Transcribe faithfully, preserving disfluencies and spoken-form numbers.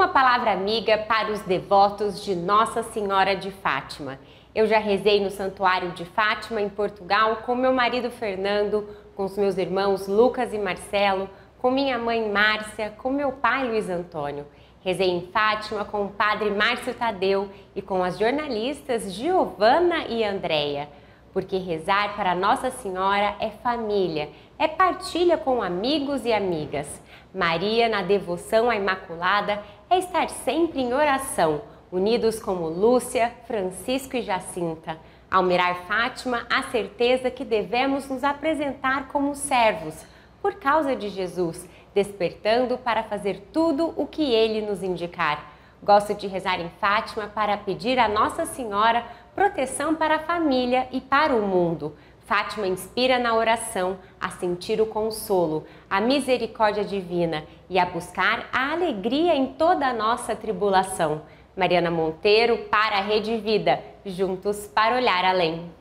palavra amiga para os devotos de Nossa Senhora de Fátima. Eu já rezei no Santuário de Fátima, em Portugal, com meu marido Fernando, com os meus irmãos Lucas e Marcelo, com minha mãe Márcia, com meu pai Luiz Antônio. Rezei em Fátima com o padre Márcio Tadeu e com as jornalistas Giovana e Andréia. Porque rezar para Nossa Senhora é família, é partilha com amigos e amigas. Maria, na devoção à Imaculada, é estar sempre em oração, unidos como Lúcia, Francisco e Jacinta. Ao mirar Fátima, a certeza que devemos nos apresentar como servos, por causa de Jesus, despertando para fazer tudo o que Ele nos indicar. Gosto de rezar em Fátima para pedir a Nossa Senhora proteção para a família e para o mundo. Fátima inspira na oração a sentir o consolo, a misericórdia divina e a buscar a alegria em toda a nossa tribulação. Mariana Monteiro para a Rede Vida, juntos para olhar além.